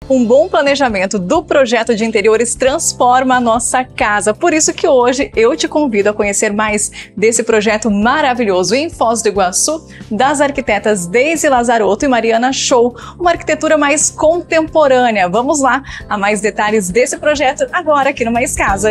Um bom planejamento do projeto de interiores transforma a nossa casa. Por isso que hoje eu te convido a conhecer mais desse projeto maravilhoso em Foz do Iguaçu, das arquitetas Deise Lazarotto e Mariana Show, uma arquitetura mais contemporânea. Vamos lá a mais detalhes desse projeto agora aqui no Mais Casa.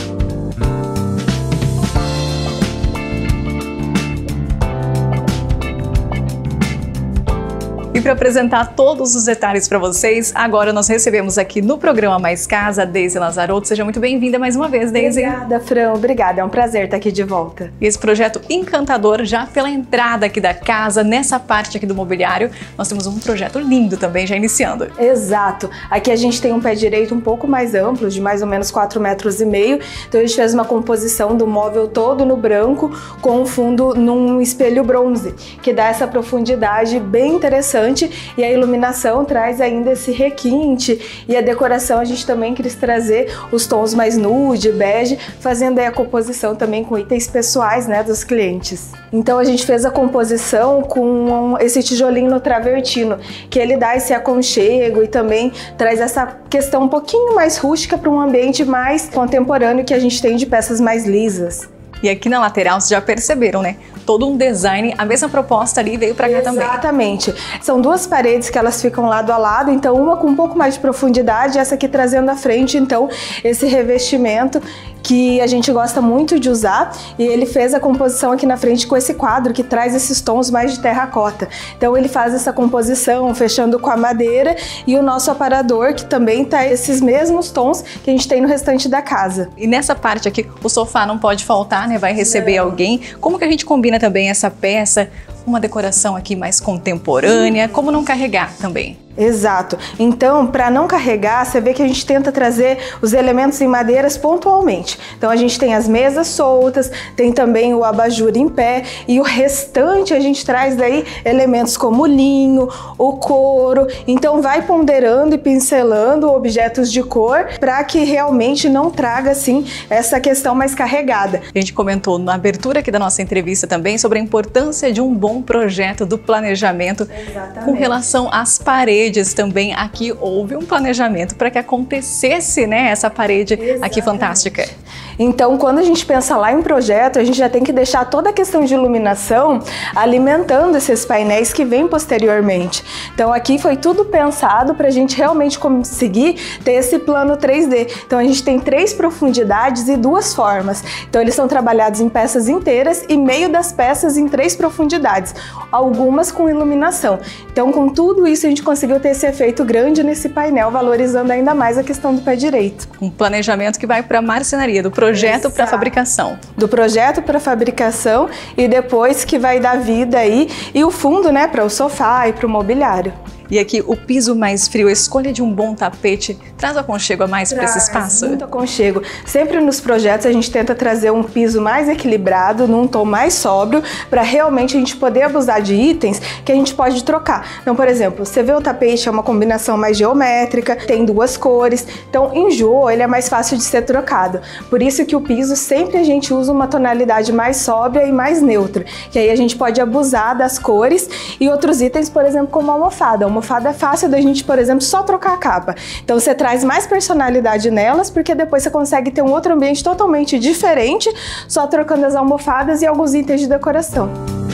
E para apresentar todos os detalhes para vocês, agora nós recebemos aqui no programa Mais Casa a Deise Lazarotto. Seja muito bem-vinda mais uma vez, Deise. Obrigada, Fran. Obrigada. É um prazer estar aqui de volta. E esse projeto encantador, já pela entrada aqui da casa, nessa parte aqui do mobiliário, nós temos um projeto lindo também, já iniciando. Exato. Aqui a gente tem um pé direito um pouco mais amplo, de mais ou menos 4,5 metros. Então a gente fez uma composição do móvel todo no branco, com o fundo num espelho bronze, que dá essa profundidade bem interessante. E a iluminação traz ainda esse requinte, e a decoração a gente também quis trazer os tons mais nude, bege, fazendo aí a composição também com itens pessoais, né, dos clientes. Então a gente fez a composição com esse tijolinho no travertino, que ele dá esse aconchego e também traz essa questão um pouquinho mais rústica para um ambiente mais contemporâneo que a gente tem de peças mais lisas. E aqui na lateral, vocês já perceberam, né? Todo um design, a mesma proposta ali veio para cá também. Exatamente. São duas paredes que elas ficam lado a lado, então uma com um pouco mais de profundidade, essa aqui trazendo à frente, então, esse revestimento que a gente gosta muito de usar, e ele fez a composição aqui na frente com esse quadro que traz esses tons mais de terracota. Então ele faz essa composição fechando com a madeira, e o nosso aparador que também tá esses mesmos tons que a gente tem no restante da casa. E nessa parte aqui o sofá não pode faltar, né? Vai receber alguém. Como que a gente combina também essa peça, uma decoração aqui mais contemporânea, como não carregar também? Exato. Então, para não carregar, você vê que a gente tenta trazer os elementos em madeiras pontualmente. Então, a gente tem as mesas soltas, tem também o abajur em pé, e o restante a gente traz daí elementos como o linho, o couro. Então, vai ponderando e pincelando objetos de cor para que realmente não traga, assim, essa questão mais carregada. A gente comentou na abertura aqui da nossa entrevista também sobre a importância de um bom projeto do planejamento. Exatamente. Com relação às paredes. Também aqui houve um planejamento para que acontecesse, né, essa parede. Exatamente. Aqui fantástica. Então, quando a gente pensa lá em projeto, a gente já tem que deixar toda a questão de iluminação alimentando esses painéis que vêm posteriormente. Então, aqui foi tudo pensado para a gente realmente conseguir ter esse plano 3D. Então, a gente tem 3 profundidades e 2 formas. Então, eles são trabalhados em peças inteiras e meio das peças em 3 profundidades, algumas com iluminação. Então, com tudo isso, a gente conseguiu ter esse efeito grande nesse painel, valorizando ainda mais a questão do pé direito. Um planejamento que vai para a marcenaria, do projeto para a fabricação. Do projeto para a fabricação, e depois que vai dar vida aí, e o fundo, né, para o sofá e para o mobiliário. E aqui o piso mais frio, a escolha de um bom tapete, traz aconchego a mais para esse espaço? Muito aconchego. Sempre nos projetos a gente tenta trazer um piso mais equilibrado, num tom mais sóbrio, para realmente a gente poder abusar de itens que a gente pode trocar. Então, por exemplo, você vê o tapete, é uma combinação mais geométrica, tem 2 cores, então enjoou, ele é mais fácil de ser trocado. Por isso que o piso sempre a gente usa uma tonalidade mais sóbria e mais neutra, que aí a gente pode abusar das cores, e outros itens, por exemplo, como a almofada. A almofada é fácil da gente, por exemplo, só trocar a capa. Então você traz mais personalidade nelas, porque depois você consegue ter um outro ambiente totalmente diferente, só trocando as almofadas e alguns itens de decoração.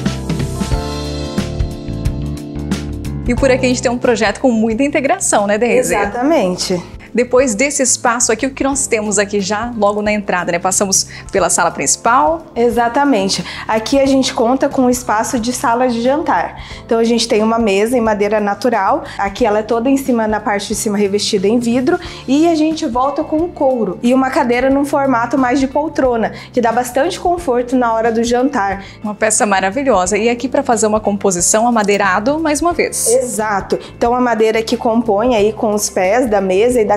E por aqui a gente tem um projeto com muita integração, né, Deise? Exatamente. Depois desse espaço aqui, o que nós temos aqui já logo na entrada, né? Passamos pela sala principal. Exatamente. Aqui a gente conta com um espaço de sala de jantar. Então a gente tem uma mesa em madeira natural. Aqui ela é toda em cima, na parte de cima revestida em vidro, e a gente volta com um couro e uma cadeira num formato mais de poltrona, que dá bastante conforto na hora do jantar. Uma peça maravilhosa. E aqui para fazer uma composição amadeirado mais uma vez. Exato. Então a madeira que compõe aí com os pés da mesa e da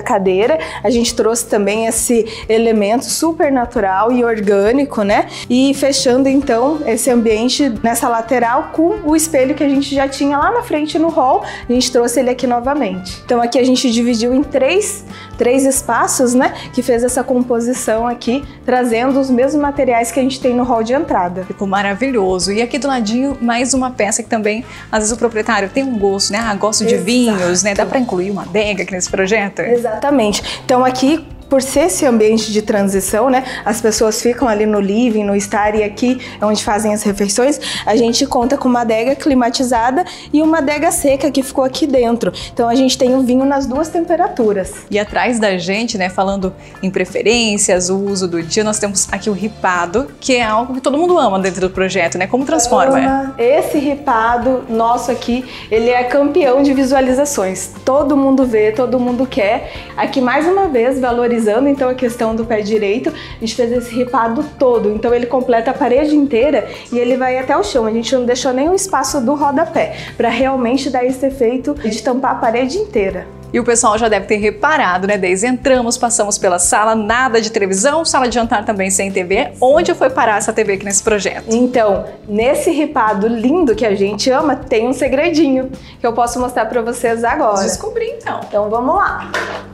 cadeira. A gente trouxe também esse elemento super natural e orgânico, né? E fechando então esse ambiente nessa lateral com o espelho que a gente já tinha lá na frente no hall, a gente trouxe ele aqui novamente. Então aqui a gente dividiu em três espaços, né? Que fez essa composição aqui, trazendo os mesmos materiais que a gente tem no hall de entrada. Ficou maravilhoso. E aqui do ladinho, mais uma peça que também, às vezes o proprietário tem um gosto, né? Ah, gosto de vinhos, né? Dá para incluir uma adega aqui nesse projeto? Exatamente. Então aqui, por ser esse ambiente de transição, né, as pessoas ficam ali no living, no estar, e aqui é onde fazem as refeições, a gente conta com uma adega climatizada e uma adega seca que ficou aqui dentro. Então a gente tem o vinho nas duas temperaturas. E atrás da gente, né, falando em preferências, o uso do dia, nós temos aqui o ripado, que é algo que todo mundo ama dentro do projeto, né? Como transforma? Esse ripado nosso aqui, ele é campeão de visualizações. Todo mundo vê, todo mundo quer. Aqui mais uma vez valorizando então a questão do pé direito, a gente fez esse ripado todo, então ele completa a parede inteira e ele vai até o chão. A gente não deixou nem o espaço do rodapé, para realmente dar esse efeito de tampar a parede inteira. E o pessoal já deve ter reparado, né, Deise? Entramos, passamos pela sala, nada de televisão, sala de jantar também sem TV. Onde foi parar essa TV aqui nesse projeto? Então, nesse ripado lindo que a gente ama, tem um segredinho que eu posso mostrar para vocês agora. Descobri então. Então vamos lá.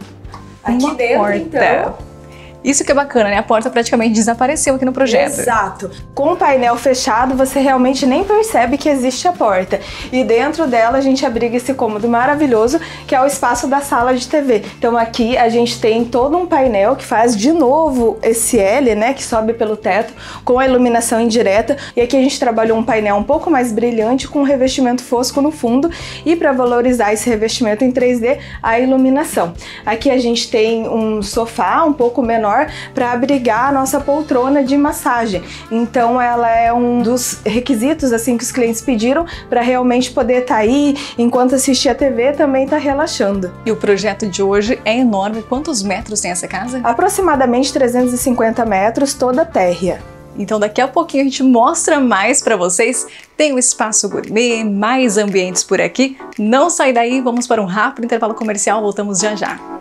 Aqui uma dentro, porta. então... Isso que é bacana, né? A porta praticamente desapareceu aqui no projeto. Exato. Com o painel fechado, você realmente nem percebe que existe a porta. E dentro dela a gente abriga esse cômodo maravilhoso, que é o espaço da sala de TV. Então aqui a gente tem todo um painel que faz de novo esse L, né? Que sobe pelo teto, com a iluminação indireta. E aqui a gente trabalhou um painel um pouco mais brilhante, com um revestimento fosco no fundo. E para valorizar esse revestimento em 3D, a iluminação. Aqui a gente tem um sofá um pouco menor, para abrigar a nossa poltrona de massagem. Então ela é um dos requisitos assim que os clientes pediram para realmente poder estar aí enquanto assistir a TV, também tá relaxando. E o projeto de hoje é enorme. Quantos metros tem essa casa? Aproximadamente 350 metros, toda térrea. Então daqui a pouquinho a gente mostra mais para vocês. Tem o espaço gourmet, mais ambientes por aqui. Não sai daí, vamos para um rápido intervalo comercial, voltamos já já.